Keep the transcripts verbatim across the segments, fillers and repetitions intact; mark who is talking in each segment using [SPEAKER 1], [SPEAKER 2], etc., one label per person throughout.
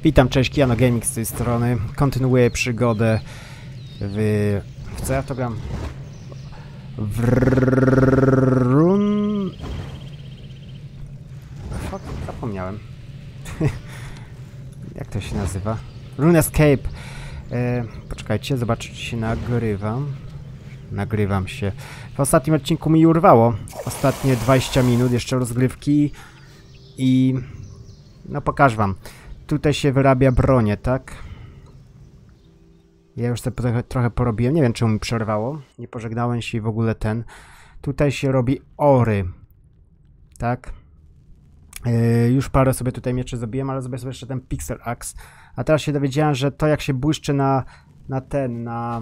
[SPEAKER 1] Witam, cześć, Kiano Gaming z tej strony. Kontynuuję przygodę w... w co ja to gram? W Run... Fuck, zapomniałem. Jak to się nazywa? RuneScape. E, poczekajcie, zobaczcie, czy się nagrywam. Nagrywam się. W ostatnim odcinku mi urwało. Ostatnie dwadzieścia minut, jeszcze rozgrywki. I... no pokażę wam. Tutaj się wyrabia bronię, tak? Ja już sobie trochę, trochę porobiłem. Nie wiem, czemu mi przerwało. Nie pożegnałem się i w ogóle ten. Tutaj się robi ory. Tak? Yy, już parę sobie tutaj mieczy zrobiłem, ale zrobię sobie jeszcze ten Pixel Axe. A teraz się dowiedziałem, że to jak się błyszczy na, na ten, na...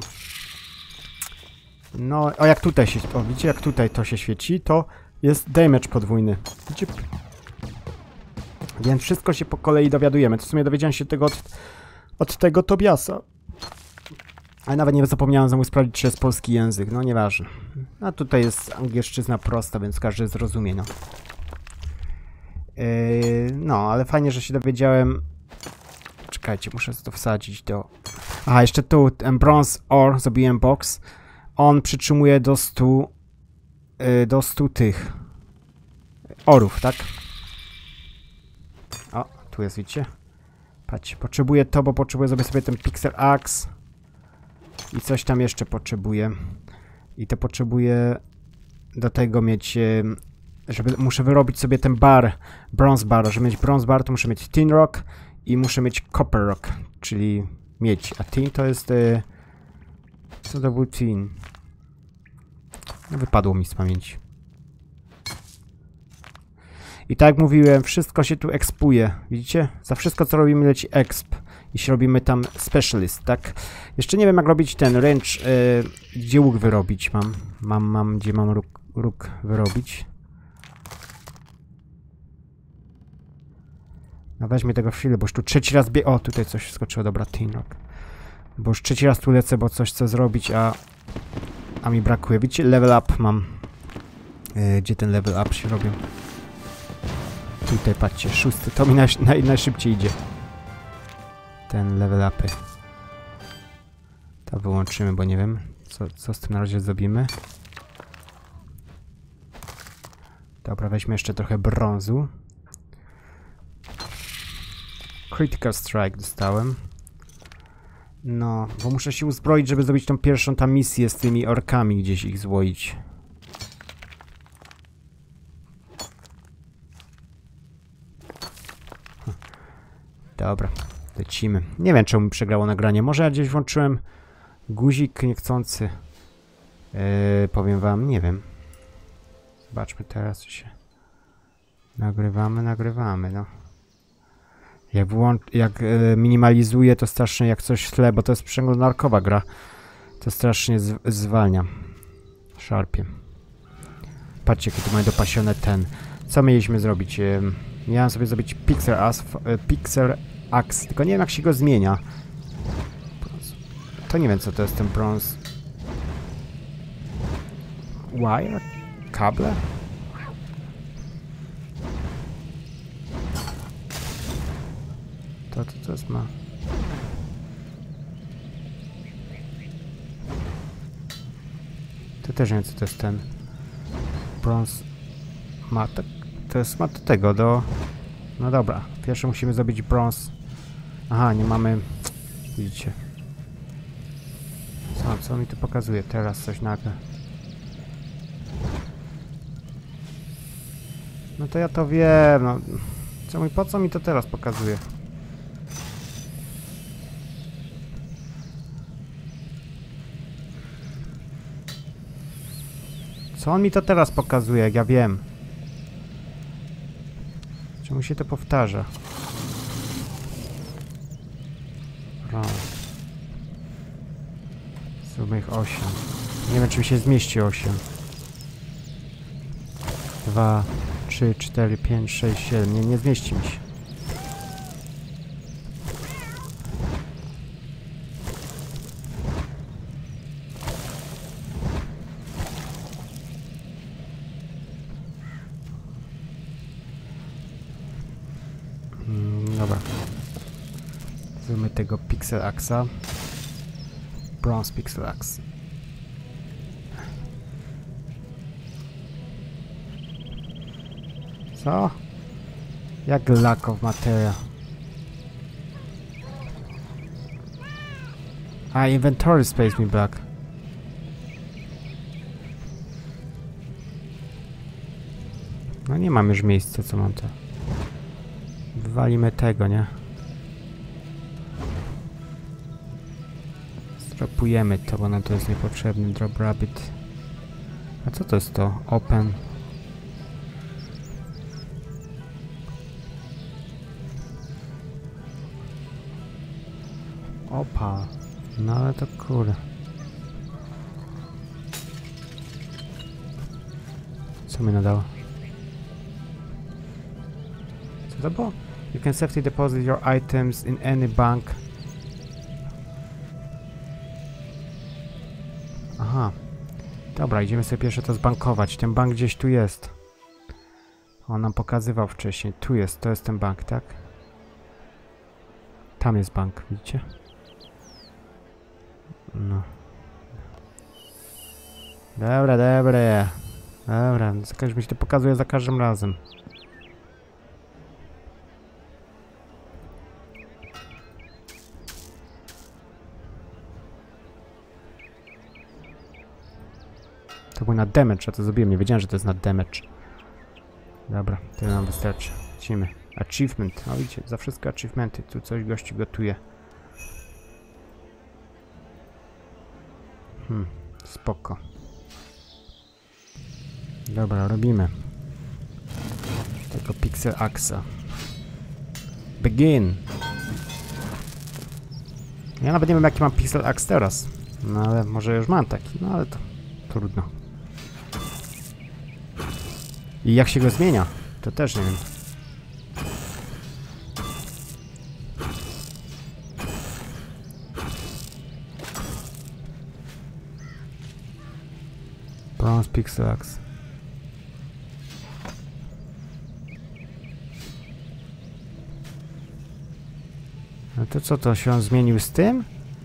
[SPEAKER 1] no, o jak tutaj się... o, widzicie, jak tutaj to się świeci, to jest damage podwójny. Widzicie? Więc wszystko się po kolei dowiadujemy. To w sumie dowiedziałem się tego od, od tego Tobiasa. Ale nawet nie zapomniałem znowu sprawdzić, czy jest polski język. No nieważne. A tutaj jest angielszczyzna prosta, więc każdy zrozumie, no. Yy, no, ale fajnie, że się dowiedziałem. Czekajcie, muszę to wsadzić do... aha, jeszcze tu, ten bronze ore, zrobiłem box. On przytrzymuje do stu... Yy, do stu tych... orów, tak? O, tu jest, widzicie? Patrzcie, potrzebuję to, bo potrzebuję zrobić sobie ten Pixel Axe. I coś tam jeszcze potrzebuję. I to potrzebuję do tego mieć... żeby muszę wyrobić sobie ten bar, bronze bar. Żeby mieć bronze bar, to muszę mieć tin rock i muszę mieć copper rock, czyli miedź. A tin to jest... E, co to był tin? No, wypadło mi z pamięci. I tak jak mówiłem, wszystko się tu ekspuje. Widzicie? Za wszystko, co robimy, leci exp. Jeśli robimy tam specialist, tak? Jeszcze nie wiem, jak robić ten range, yy, gdzie łuk wyrobić mam. Mam, mam, gdzie mam róg, róg wyrobić. No weźmy tego chwilę, bo już tu trzeci raz bie... o, tutaj coś skoczyło, dobra, tin rock. Bo już trzeci raz tu lecę, bo coś chcę zrobić, a... a mi brakuje. Widzicie? Level up mam. Yy, gdzie ten level up się robił? Tutaj, patrzcie, szósty. To mi naj, naj, najszybciej idzie. Ten level upy. To wyłączymy, bo nie wiem, co, co z tym na razie zrobimy. Dobra, weźmy jeszcze trochę brązu. Critical Strike dostałem. No, bo muszę się uzbroić, żeby zrobić tą pierwszą tam misję z tymi orkami, gdzieś ich złoić. Dobra, lecimy. Nie wiem, czemu mi przegrało nagranie. Może ja gdzieś włączyłem guzik niechcący. Yy, powiem wam, nie wiem. Zobaczmy teraz, co się... nagrywamy, nagrywamy, no. Jak, włącz... jak yy, minimalizuję, to strasznie jak coś w tle, bo to jest przeglądarkowa gra. To strasznie z zwalnia. Szarpie. Patrzcie, jakie tu mamy dopasione ten. Co mieliśmy zrobić? Yy, miałem sobie zrobić Pixel Axe, yy, Pixel Axe, tylko nie wiem, jak się go zmienia. To nie wiem, co to jest ten bronze. Wire? Kable? To, to, to jest ma... to też nie wiem, co to jest ten bronze. Ma to, to jest ma do tego, do... no dobra, pierwsze musimy zrobić bronze. Aha, nie mamy... widzicie. Co, co mi tu pokazuje? Teraz coś nagle. No to ja to wiem, no. Co mi, po co mi to teraz pokazuje? Co on mi to teraz pokazuje, jak ja wiem? Czemu się to powtarza? Zróbmy ich osiem. Nie wiem, czy mi się zmieści osiem. dwa, trzy, cztery, pięć, sześć, siedem. Nie, nie zmieści mi się. Hmm, dobra. Zróbmy tego Pixel Axa. Bronze Pixel Axe. Co? Jak lack of material. A, inventory space mi brak. No nie mam już miejsca, co mam to. Wywalimy tego, nie? Stropujemy to, bo nam to jest niepotrzebny. Drop rabbit. A co to jest to? Open. Opa. No ale to kurde. Co mi nadało? Co to było? You can safely deposit your items in any bank. Aha. Dobra, idziemy sobie pierwsze to zbankować. Ten bank gdzieś tu jest. On nam pokazywał wcześniej. Tu jest, to jest ten bank, tak? Tam jest bank, widzicie? No. Dobra, dobra. Dobra, jakaś mi się to pokazuje za każdym razem. To był na damage, a to zrobiłem. Nie wiedziałem, że to jest na damage. Dobra, tyle nam wystarczy. Lecimy. Achievement. O widzicie, za wszystko achievementy. Tu coś gości gotuje. Hmm, spoko. Dobra, robimy. Tego Pixel Axa. Begin! Ja nawet nie wiem, jaki mam Pixel Axe teraz. No ale może już mam taki, no ale to trudno. I jak się go zmienia? To też nie wiem. Bronze Pixel Axe. No to co, to się on zmienił z tym?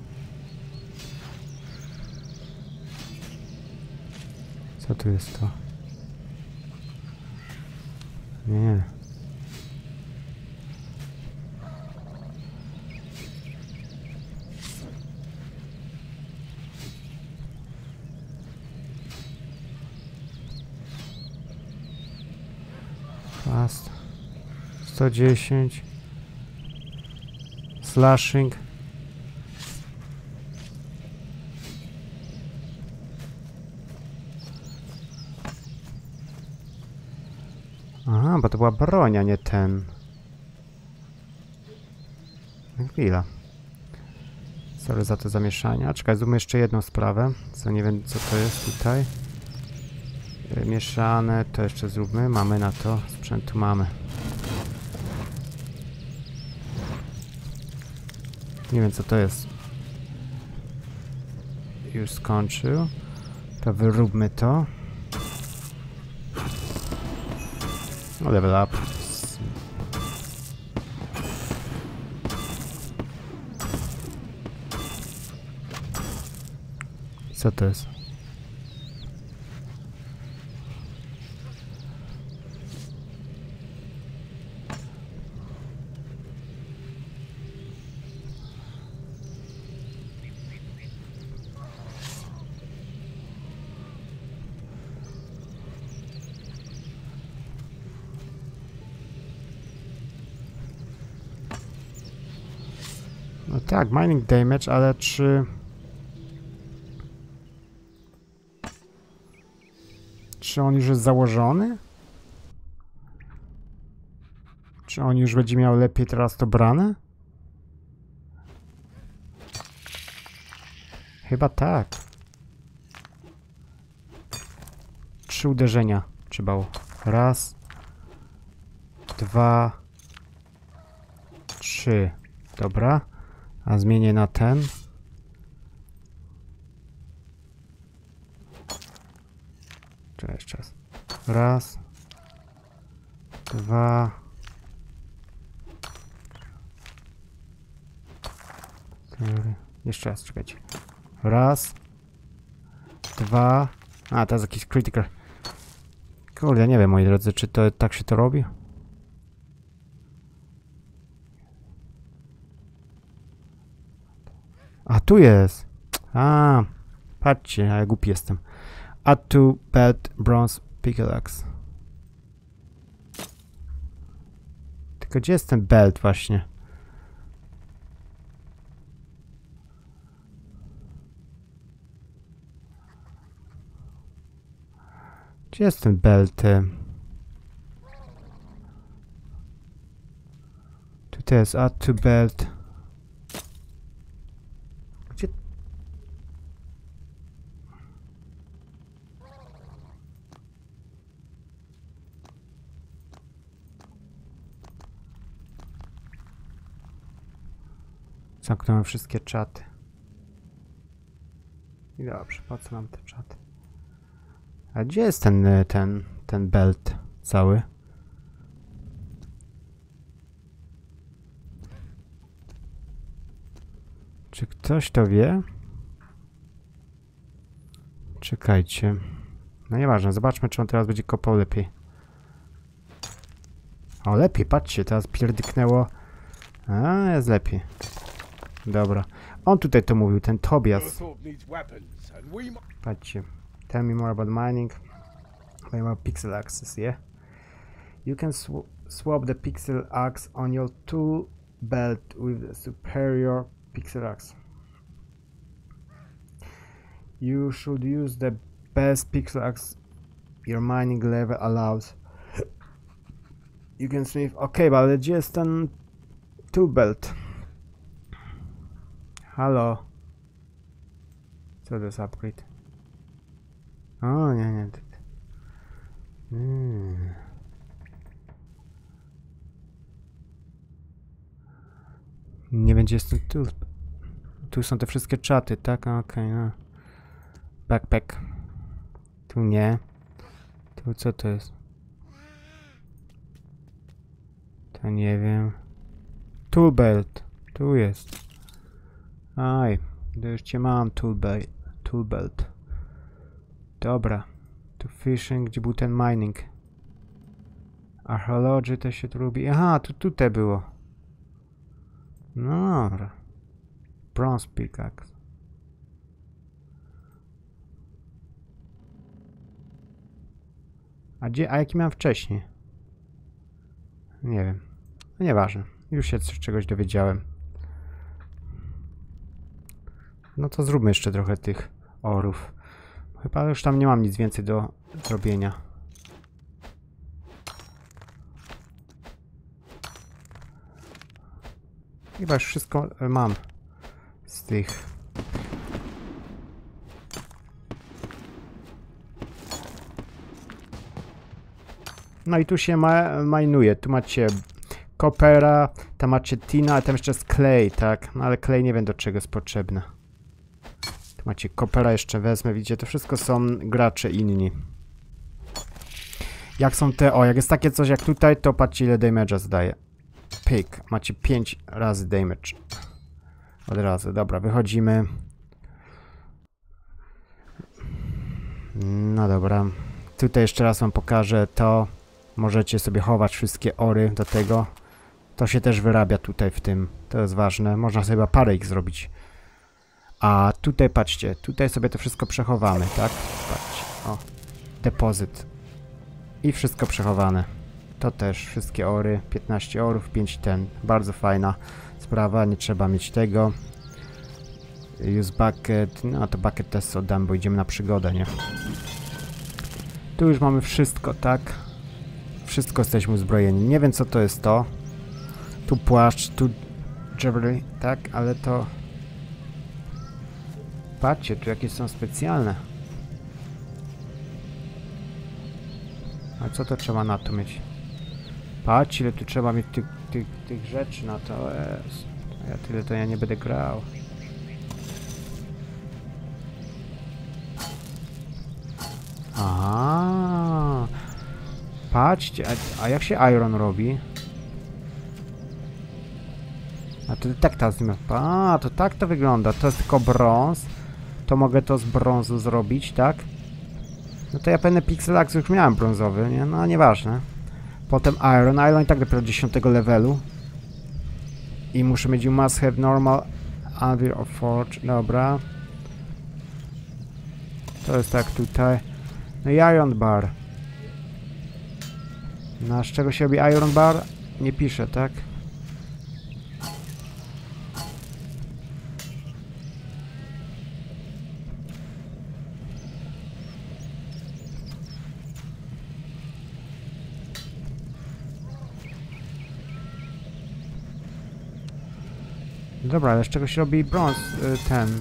[SPEAKER 1] Co tu jest to? Nie. Fast. sto dziesięć. Slashing. Aha, bo to była broń, a nie ten. Chwila. Sorry za to zamieszanie. A czekaj, zróbmy jeszcze jedną sprawę. Co nie wiem, co to jest tutaj. Mieszane, to jeszcze zróbmy. Mamy na to. Sprzętu mamy. Nie wiem, co to jest. Już skończył. To wyróbmy to. No, level up. Co to jest? No tak, mining damage, ale czy... Czy on już jest założony? Czy on już będzie miał lepiej teraz to brane? Chyba tak. Trzy uderzenia trzeba było. Raz. Dwa. Trzy. Dobra. A zmienię na ten. Czekaj, jeszcze raz. Raz. Dwa. Jeszcze raz, czekajcie. Raz. Dwa. A, to jest jakiś critical. Kurde, nie wiem, moi drodzy, czy to tak się to robi? A, tu jest. A, patrzcie, ja głupi jestem. Add to belt bronze pickaxe. Tylko gdzie jest ten belt właśnie? Gdzie jest ten belt? Tutaj jest add to belt. Gdzie? Zamknąłem wszystkie czaty. I dobrze, po co nam te czaty? A gdzie jest ten, ten, ten belt cały? Czy ktoś to wie? Czekajcie. No nieważne, zobaczmy, czy on teraz będzie kopał lepiej. O, lepiej, patrzcie, teraz pierdyknęło. A, jest lepiej. Dobra. On tutaj to mówił, ten Tobias. Patrzcie. Tell me more about mining. Play more pixel axes, yeah? You can sw swap the pixel axe on your tool belt with a superior pixel axe. You should use the best pixel axe your mining level allows. You can smith... Okej, okay, ale gdzie jest ten tool belt? Halo? Co to jest upgrade? O, nie, nie. Hmm. Nie będzie jestem tu. Tu są te wszystkie czaty, tak? Okej, okay, no. Backpack. Tu nie. Tu co to jest? To nie wiem. Tool belt. Tu jest. Aj. To już cię mam, tool belt. Tool belt. Dobra. Tu fishing, gdzie był ten mining? Archaeology też się tu robi. Aha, tu tutaj było. No dobra. Bronze pickaxe. A gdzie, a jaki miałem wcześniej? Nie wiem. No nieważne. Już się coś, czegoś dowiedziałem. No to zróbmy jeszcze trochę tych orów. Chyba już tam nie mam nic więcej do zrobienia. Chyba już wszystko mam z tych. No i tu się ma majnuje. Tu macie kopera, tam macie tina, a tam jeszcze jest clay, tak? No ale clay nie wiem do czego jest potrzebne. Tu macie kopera, jeszcze wezmę, widzicie, to wszystko są gracze inni. Jak są te, o, jak jest takie coś jak tutaj, to patrzcie ile damage'a zdaje. Pyk, macie pięć razy damage. Od razu, dobra, wychodzimy. No dobra. Tutaj jeszcze raz wam pokażę to. Możecie sobie chować wszystkie ory do tego. To się też wyrabia tutaj w tym. To jest ważne. Można sobie parę ich zrobić. A tutaj patrzcie, tutaj sobie to wszystko przechowamy, tak? Patrzcie, o. Depozyt. I wszystko przechowane. To też wszystkie ory. piętnaście orów, pięć ten. Bardzo fajna sprawa, nie trzeba mieć tego. Use bucket. No to bucket też oddam, bo idziemy na przygodę, nie? Tu już mamy wszystko, tak? Wszystko jesteśmy uzbrojeni. Nie wiem co to jest to. Tu płaszcz, tu jewelry, tak? Ale to... Patrzcie, tu jakieś są specjalne. A co to trzeba na to mieć? Patrzcie, ile tu trzeba mieć tych, tych, tych rzeczy na to. Jest. Ja tyle to ja nie będę grał. Aha. Patrzcie, a, a jak się iron robi? A to tak ta zmiana. A, to tak to wygląda. To jest tylko brąz. To mogę to z brązu zrobić, tak? No to ja pewne pixelax już miałem brązowy, nie? No nieważne. Potem iron. Iron i tak dopiero dziesiątego levelu. I muszę mieć you must have normal anvil or forge. Dobra. To jest tak tutaj. No i iron bar. No, z czego się robi iron bar? Nie pisze, tak? Dobra, ale z czego się robi brąz? Y, ten.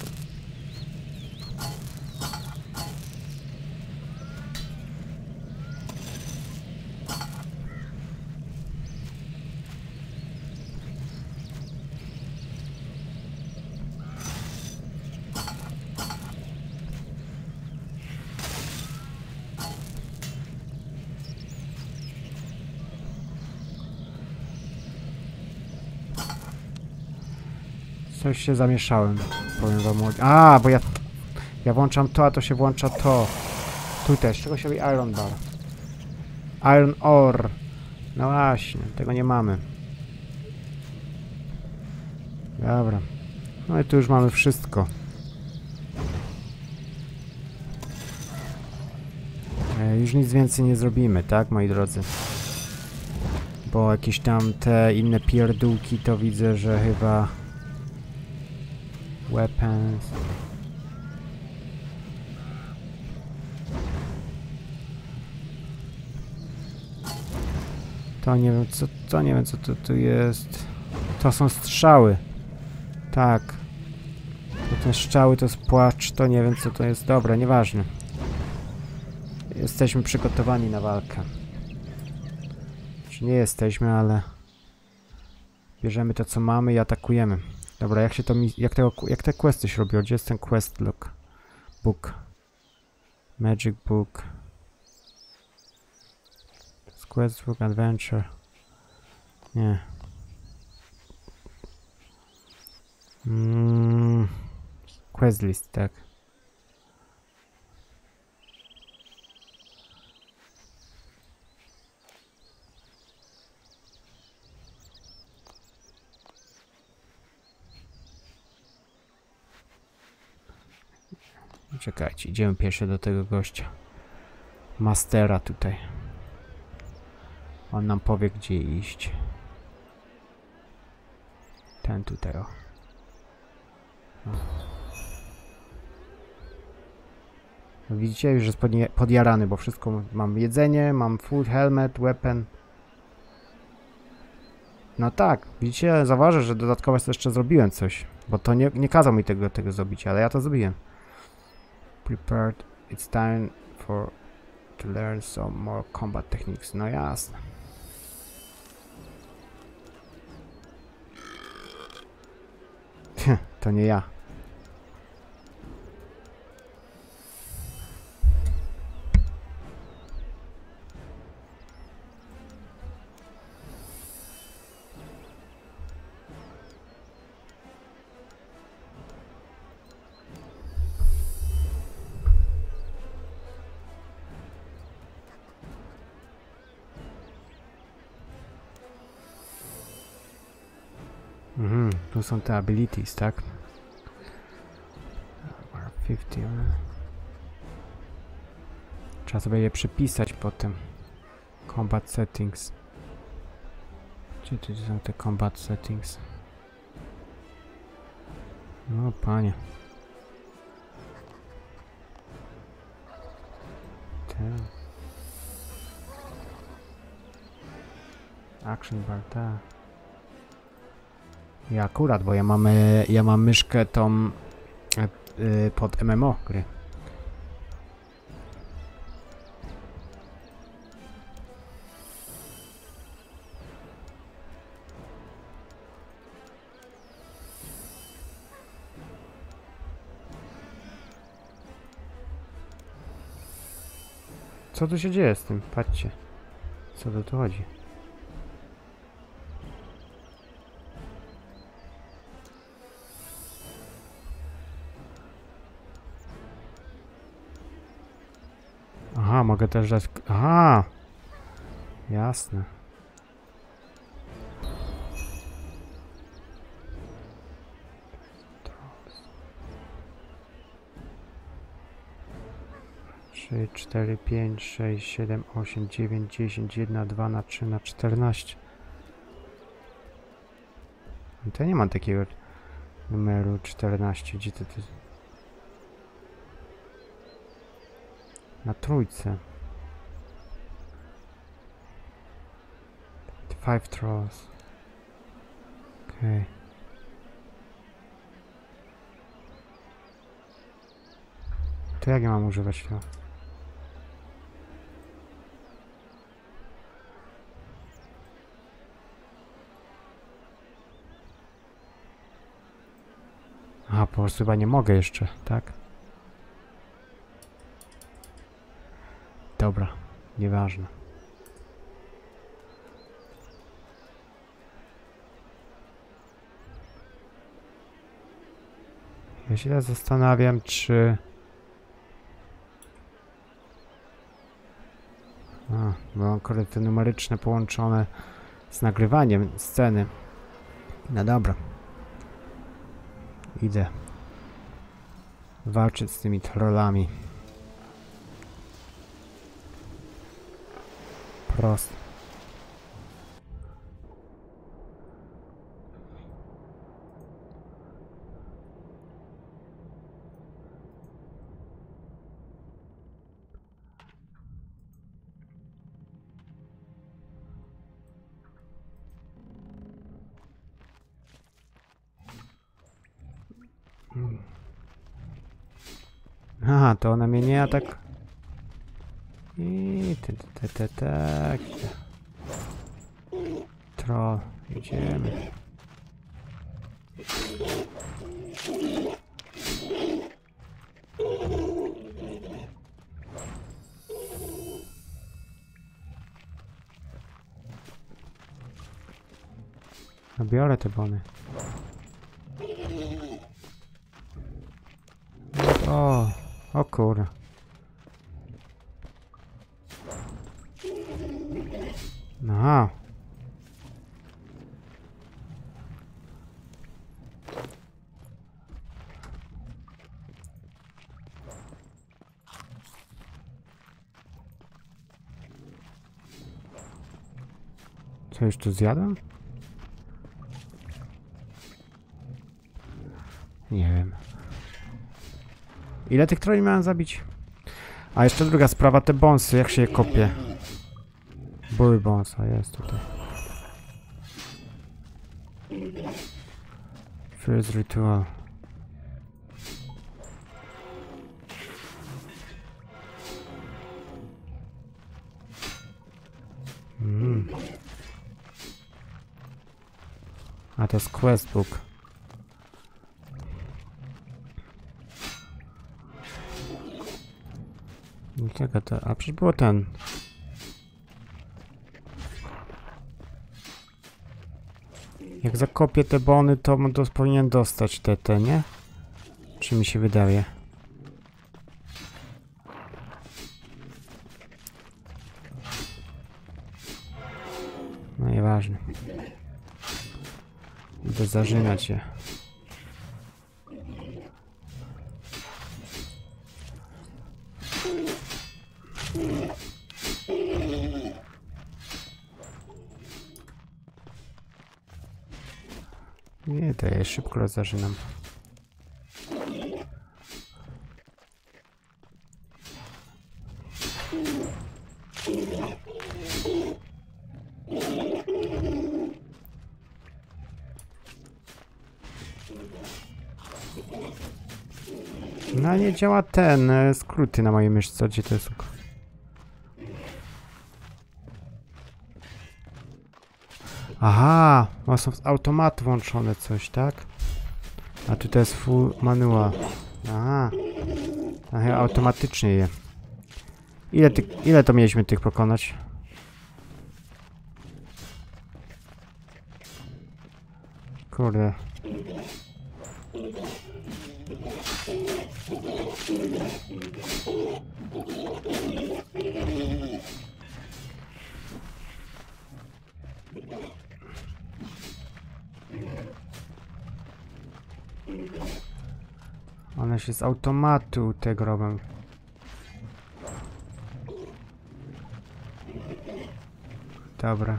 [SPEAKER 1] Coś się zamieszałem, powiem wam. A, bo ja... Ja włączam to, a to się włącza to. Tutaj, z czego się robi iron bar? Iron ore. No właśnie, tego nie mamy. Dobra. No i tu już mamy wszystko. E, już nic więcej nie zrobimy, tak, moi drodzy? Bo jakieś tam te inne pierdółki to widzę, że chyba... Weapons. To nie wiem co, to nie wiem co to tu jest. To są strzały. Tak. To te strzały to jest płacz, to nie wiem co to jest. Dobra, nieważne. Jesteśmy przygotowani na walkę. Czy nie jesteśmy, ale... Bierzemy to co mamy i atakujemy. Dobra, jak się to mi... Jak, tego, jak te questy się robią? Gdzie jest ten quest look? Book. Magic book. Quest book adventure. Nie. Mm. Quest list, tak. Czekajcie, idziemy pierwszy do tego gościa. Mastera tutaj. On nam powie, gdzie iść. Ten tutaj, o. No. Widzicie, już jest podjarany, bo wszystko mam. Jedzenie, mam food, helmet, weapon. No tak, widzicie, zauważę, że dodatkowo jeszcze zrobiłem coś. Bo to nie, nie kazał mi tego, tego zrobić, ale ja to zrobiłem. Prepared. It's time for to learn some more combat techniques. No jasne. To nie ja. Mhm, tu są te abilities, tak? pięćdziesiąt. Trzeba sobie je przypisać potem. Combat settings. Gdzie tu są te combat settings? No panie. Ten. Action bar, ta. Ja akurat, bo ja mam, ja mam myszkę tą e, e, pod M M O gry. Co tu się dzieje z tym? Patrzcie. Co tu chodzi? Aha, mogę też dać... Aha! Jasne. trzy, cztery, pięć, sześć, siedem, osiem, dziewięć, dziesięć, jeden, dwa na trzy na czternaście. No to ja nie mam takiego numeru czternaście. Gdzie to jest? Na trójce. Five throws. Okej. Okay. To jak ja mam używać to? A, po prostu chyba nie mogę jeszcze, tak? Dobra, nieważne. Ja się teraz zastanawiam, czy... A, bo mam akurat te numeryczne połączone z nagrywaniem sceny. No dobra. Idę walczyć z tymi trollami. Prosto. Aha, to ona mnie nie atak. I te, te, te, tak. Troll, idziemy. No biorę te bony. O, o kurwa. Aha. Co już tu zjadłem? Nie wiem. Ile tych troli miałem zabić? A jeszcze druga sprawa, te bonsy, jak się je kopie? Były bonsa, jest tutaj. First ritual. Mm. A to jest questbook. Czego to? A przecież było ten. Jak zakopię te bony, to, to powinien dostać te, te, nie? Czy mi się wydaje? No nieważne. Idę zażynać je. Nie, to ja szybko rozzażynam. No nie działa ten, e, skróty na mojej myszce, gdzie to jest? Aha, ma są z automatu włączone coś, tak? A tu to jest full manual. Aha. Aha, automatycznie je. Ile, ty, ile to mieliśmy tych pokonać? Kurde. One się z automatu tego robią. Dobra.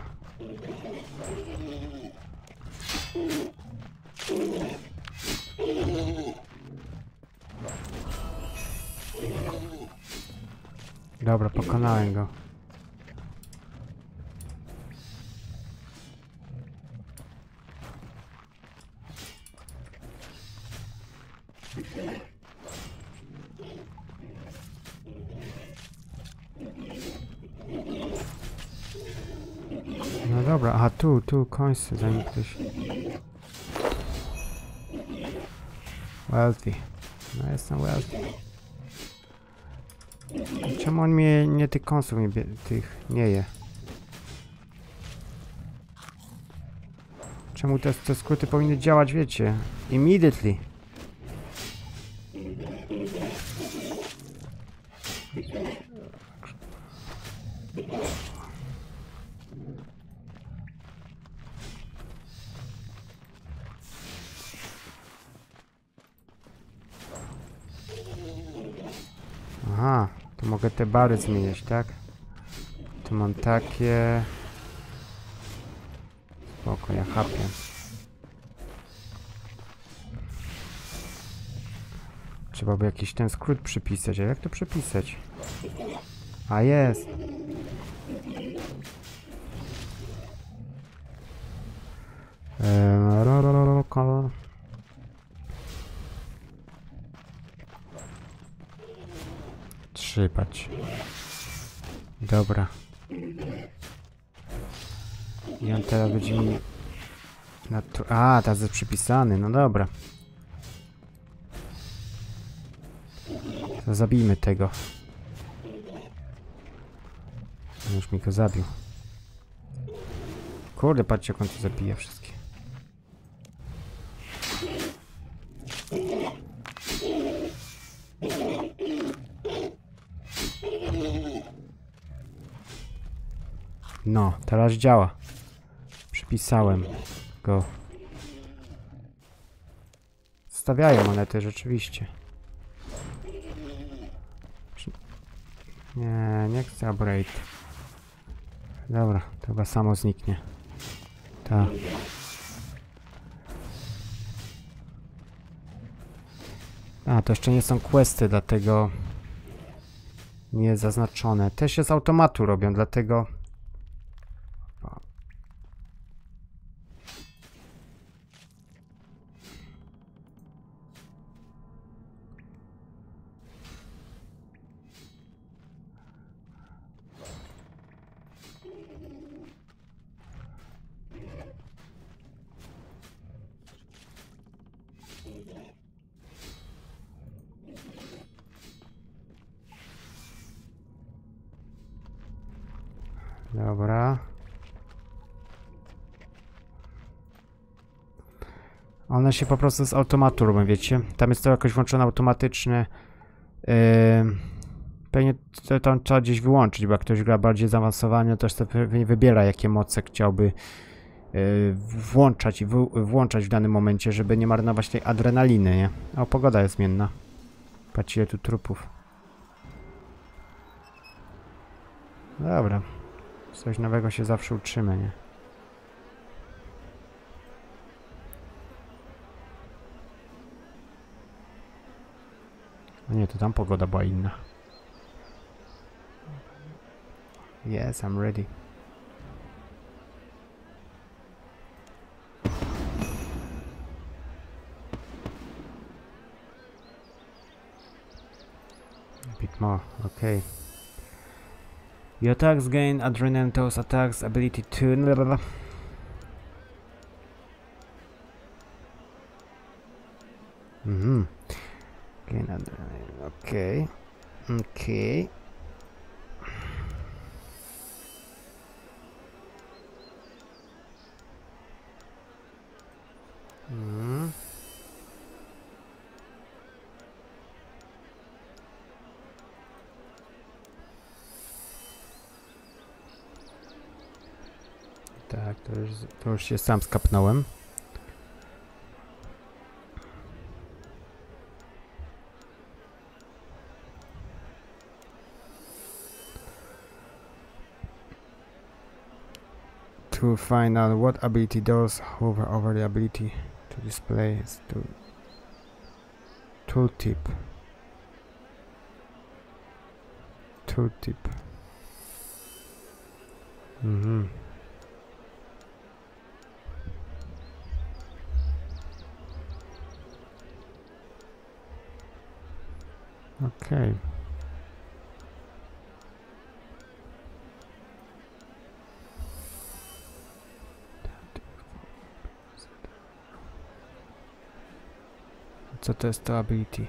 [SPEAKER 1] Dobra, pokonałem go. No dobra, aha, tu, tu, końce, zanim ktoś... Wealthy. No jestem wealthy. Czemu on mnie nie tych kąsów nie bie, tych nie je? Czemu te, te skróty powinny działać, wiecie? Immediately. Aha, to mogę te bary zmieniać, tak? Tu mam takie... Spoko, ja chapię. Trzeba by jakiś ten skrót przypisać, a jak to przypisać? A jest! Eee, ro, ro, ro, ro, kolor. Trzypać. Dobra. I on teraz będzie mi... A, teraz jest przypisany, no dobra. To zabijmy tego. On już mi go zabił. Kurde, patrzcie, jak on tu zabija wszystkie. No, teraz działa. Przypisałem go. Stawiają monety, rzeczywiście. Nie, nie chcę upgrade. Dobra, to chyba samo zniknie. Tak. A, to jeszcze nie są questy, dlatego nie jest zaznaczone. Te się z automatu robią, dlatego... Dobra. One się po prostu z automatu robią, wiecie? Tam jest to jakoś włączone automatyczne. Yy, pewnie to tam trzeba gdzieś wyłączyć, bo jak ktoś gra bardziej zaawansowanie, to też pewnie wybiera, jakie moce chciałby yy, włączać i włączać w danym momencie, żeby nie marnować tej adrenaliny, nie? O, pogoda jest zmienna. Patrzcie, ile tu trupów. Dobra. Coś nowego się zawsze uczymy, nie? A nie, to tam pogoda była inna. Yes, I'm ready. A bit more, okay. Your attacks gain adrenaline, those attacks ability to... Mhm. Gain adrenaline, okej. Okay. Okej. Okay. Mhm. Tak, to już, to już się sam skapnąłem. to find out what ability those hover over the ability to display is to tooltip. Tooltip. Mhm. Okay. Co to jest to ability?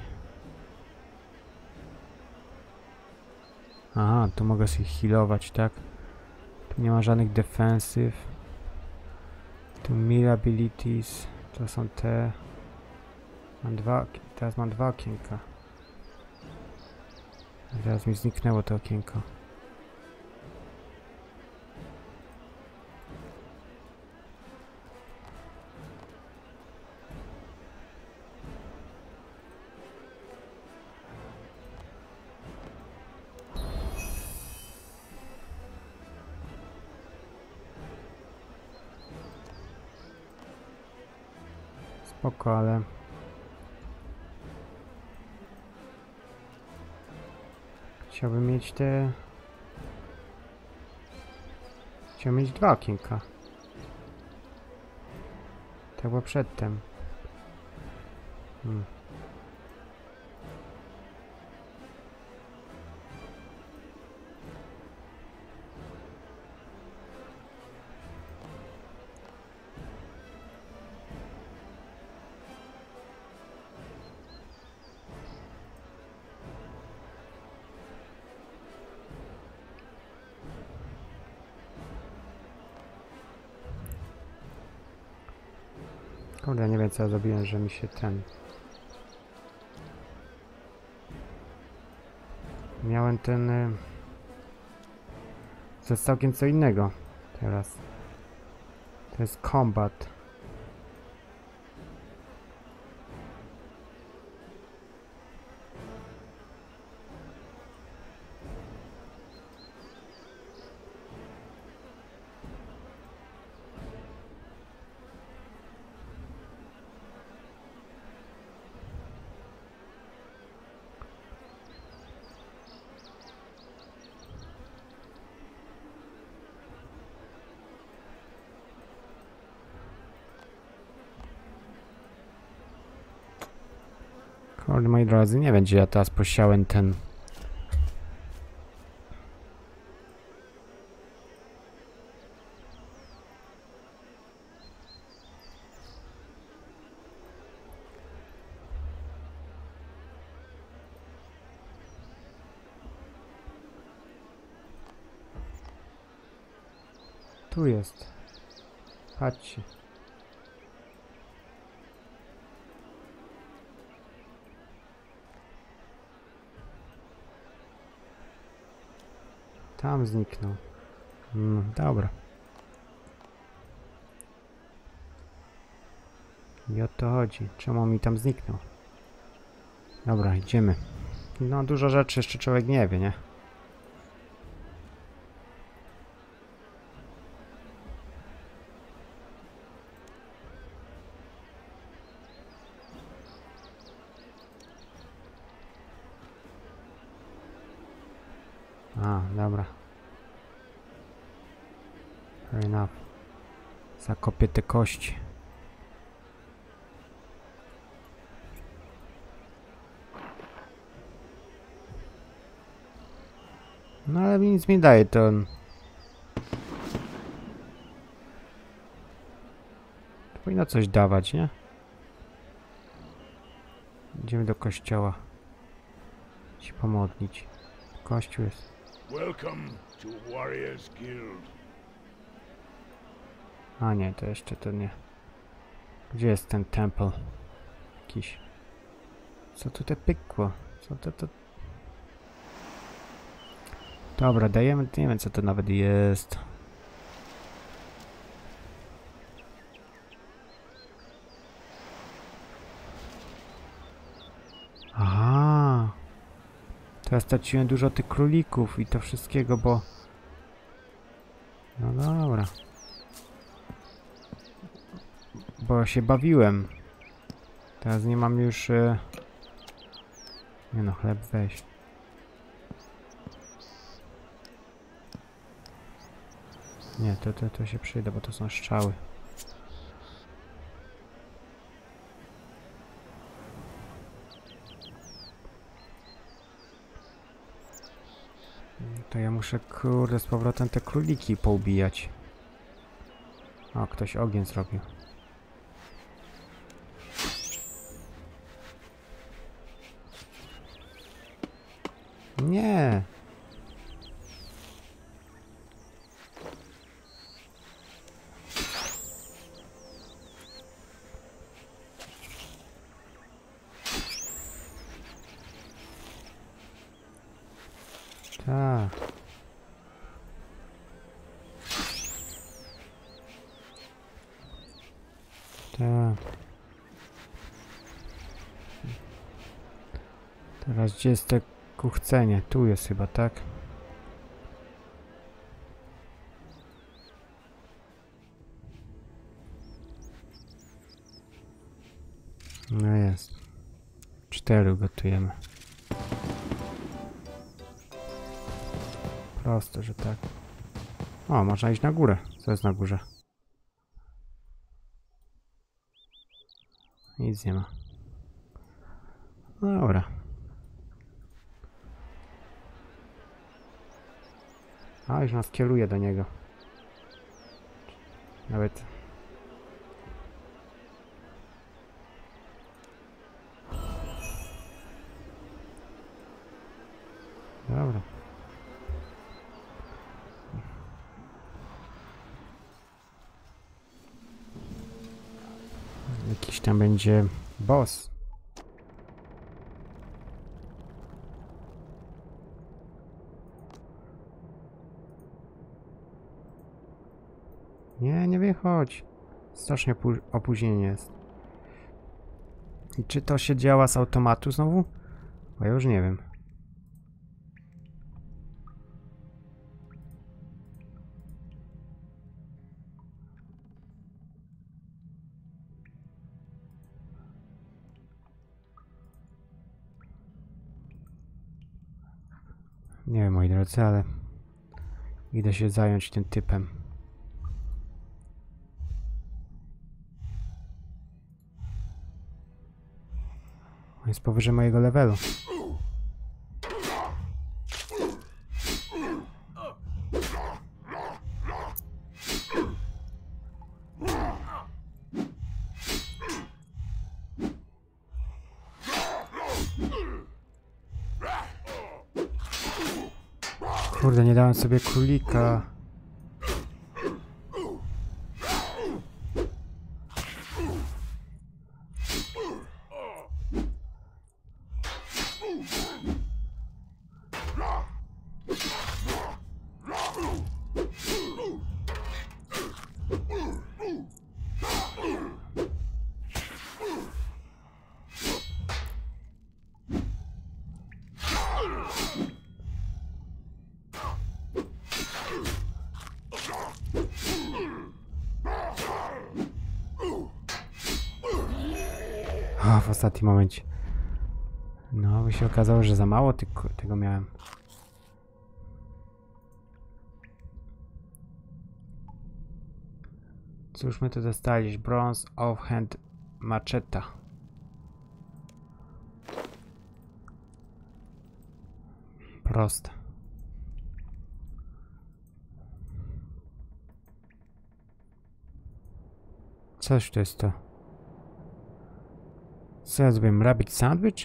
[SPEAKER 1] Aha, tu mogę się healować, tak? Tu nie ma żadnych defensyw. Tu melee abilities. To są te. Mam dwa. Teraz mam dwa okienka. Teraz mi zniknęło to okienko. Spoko, ale... Chciałbym mieć te... Chciałbym mieć dwa okienka. Tak było przedtem. Hmm. Kurde, nie wiem co ja zrobiłem, że mi się ten... Miałem ten... Y... To jest całkiem co innego teraz. To jest combat. Kurde, moi drodzy, nie wiem gdzie ja teraz posiałem ten... Tu jest. Patrzcie. Tam zniknął. Mm, dobra. I o to chodzi. Czemu mi tam zniknął? Dobra, idziemy. No dużo rzeczy jeszcze człowiek nie wie, nie? A, dobra. Fair enough. Zakopię te kości. No ale mi nic mi daje to. To powinno coś dawać, nie? Idziemy do kościoła. Się pomodlić. Kościół jest.
[SPEAKER 2] Welcome to Warriors Guild.
[SPEAKER 1] A nie, to jeszcze to nie. Gdzie jest ten temple? Jakiś. Co tu te pykło? Co to to? Dobra, dajemy, nie wiem co to nawet jest. Aha. Teraz straciłem dużo tych królików i to wszystkiego, bo... No dobra. bo się bawiłem. Teraz nie mam już... E... Nie no, chleb weź. Nie, to, to, to się przyda, bo to są strzały. To ja muszę, kurde, z powrotem te króliki poubijać. O, ktoś ogień zrobił. Nie! Tak. Tak. Teraz gdzie jest te kuchcenie? Tu jest chyba, tak? No jest. Cztery gotujemy. Proste, że tak. O, można iść na górę. Co jest na górze? Nic nie ma. No dobra. A, już nas kieruje do niego. Nawet... Dobra. Jakiś tam będzie boss. Nie, nie wychodź. Strasznie opóźnienie jest. I czy to się działa z automatu znowu? Bo ja już nie wiem. Nie wiem, moi drodzy, ale idę się zająć tym typem. On jest powyżej mojego levelu. Kurde, nie dałem sobie królika. O, w ostatnim momencie. No, by się okazało, że za mało ty tego miałem. Cóż my tu dostaliśmy? Bronze offhand macheta. Proste. Coś to jest to. Co ja zrobiłem? Rabbit sandwich?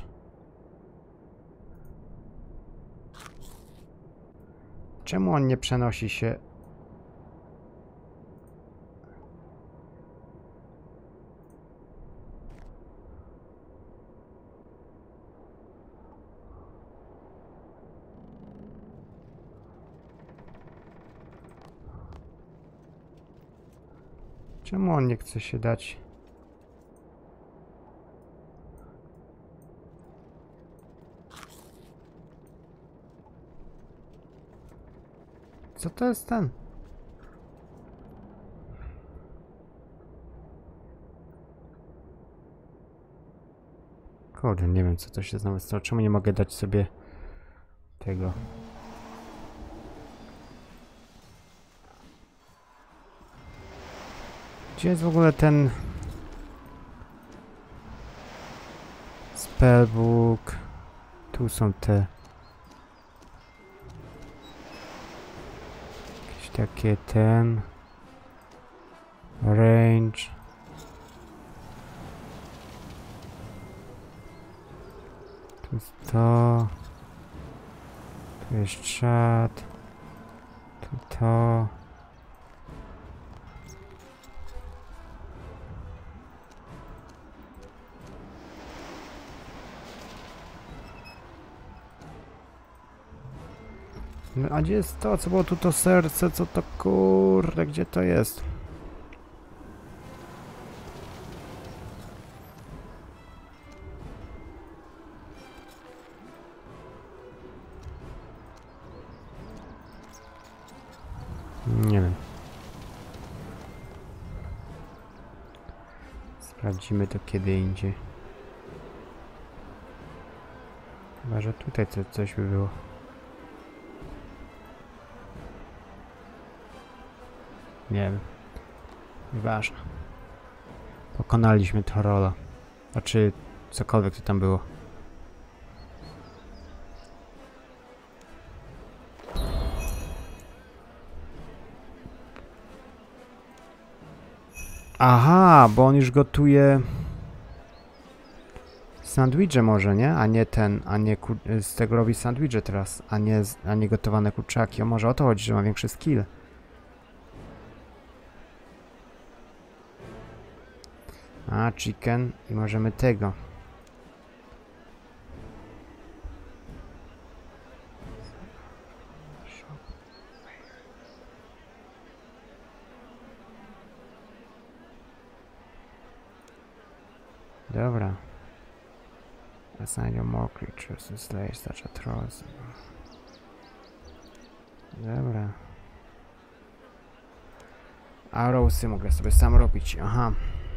[SPEAKER 1] Czemu on nie przenosi się? Czemu on nie chce się dać? Co to jest ten? Kurde, nie wiem co to się znowu stało. Czemu nie mogę dać sobie tego? Gdzie jest w ogóle ten spellbook? Tu są te jakieś takie ten range. Tu jest to. Tu jest czat. Tu to. No, a gdzie jest to? Co było tu to serce? Co to kurde? Gdzie to jest? Nie wiem. Sprawdzimy to kiedy indziej. Chyba, że tutaj co, coś by było. Nie wiem. Nieważne. Pokonaliśmy Trolla. Znaczy, cokolwiek to tam było. Aha, bo on już gotuje sandwicze może, nie? A nie ten, a nie z tego robi sandwicze teraz, a nie, a nie gotowane kurczaki. O, może o to chodzi, że ma większy skill. A, chicken i możemy tego. Dobra. Assign your more creatures and slay such a trolls. Dobra. Arrowsy mogę sobie sam robić, aha.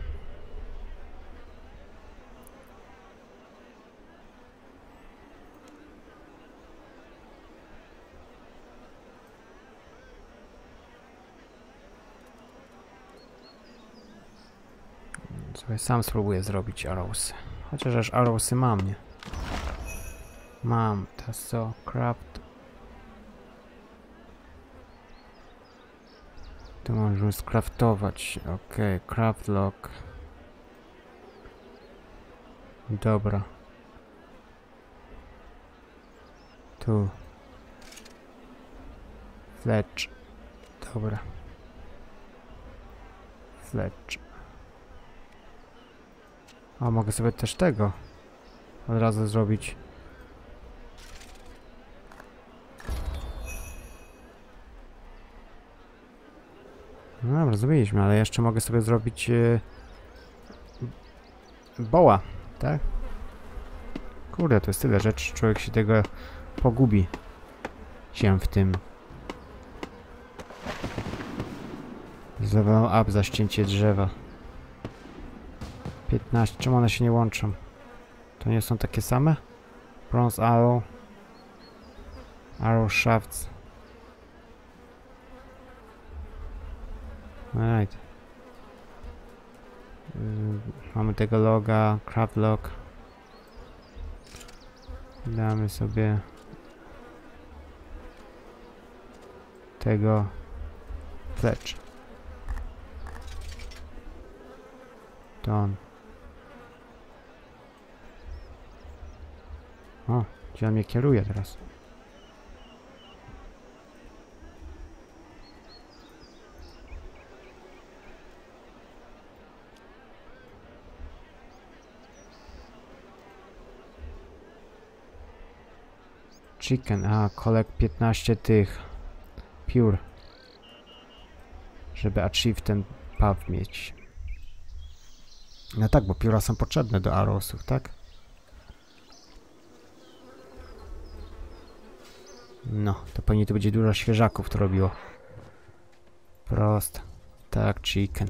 [SPEAKER 1] Sobie sam spróbuję zrobić arrowsy. Chociaż aż arrowsy mam, nie? Mam, to so craft. To możemy skraftować. Ok, craft lock. Dobra. Tu. Fletch. Dobra. Fletch. A mogę sobie też tego od razu zrobić. No dobra, zrobiliśmy, ale jeszcze mogę sobie zrobić yy, boła, tak? Kurde, to jest tyle rzeczy, człowiek się tego pogubi się w tym. Level up za ścięcie drzewa. piętnaście, czemu one się nie łączą? To nie są takie same? Bronze arrow. Arrow shafts. Right. Yy, mamy tego loga, craft log. Damy sobie tego fletch. To on. O, gdzie on mnie kieruje teraz? Chicken, a collect piętnaście tych pure, żeby achieve ten path mieć. No tak, bo pióra są potrzebne do arrowsów, tak? No, to pewnie to będzie dużo świeżaków to robiło. Prosto. Tak, chicken.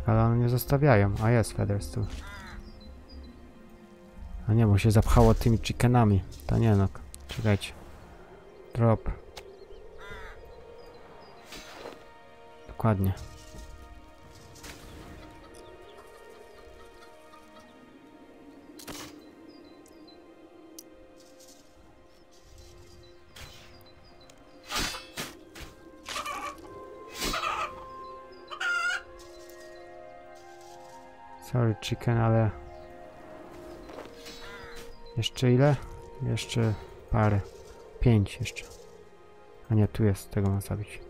[SPEAKER 1] tak, ale one nie zostawiają. A jest feathers tu. A nie, bo się zapchało tymi chickenami. To nie no. Czekajcie. Drop. Dokładnie. Sorry chicken, ale... Jeszcze ile? Jeszcze parę. Pięć jeszcze. A nie, tu jest, tego mam zabić.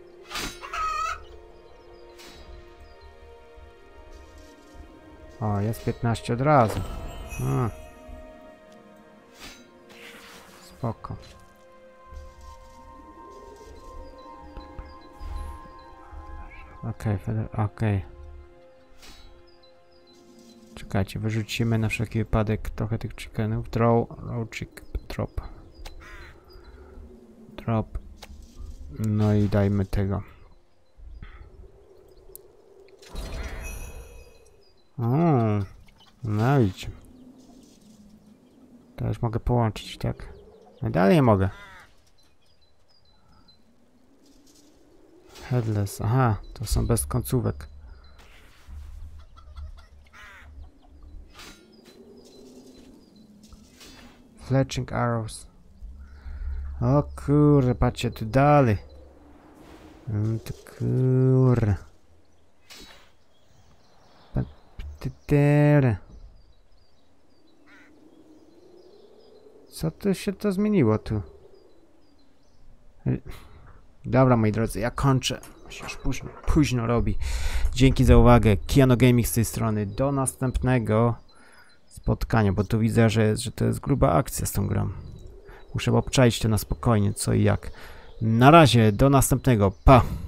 [SPEAKER 1] O, jest piętnaście od razu. A. Spoko. Okej, okay, okej. Okay. Czekajcie, wyrzucimy na wszelki wypadek trochę tych chickenów. Draw, raw chick, drop. Drop. No i dajmy tego. O, no idź. Teraz mogę połączyć, tak? No dalej nie mogę. Headless, aha, to są bez końcówek. Fletching arrows. O kurde, patrzcie tu dalej. No to kurde. Co to się to zmieniło tu? Dobra, moi drodzy, ja kończę. Się już późno, późno robi. Dzięki za uwagę. Kiano Gaming z tej strony. Do następnego spotkania, bo tu widzę, że, że to jest gruba akcja z tą grą. Muszę obczaić to na spokojnie, co i jak. Na razie, do następnego. Pa!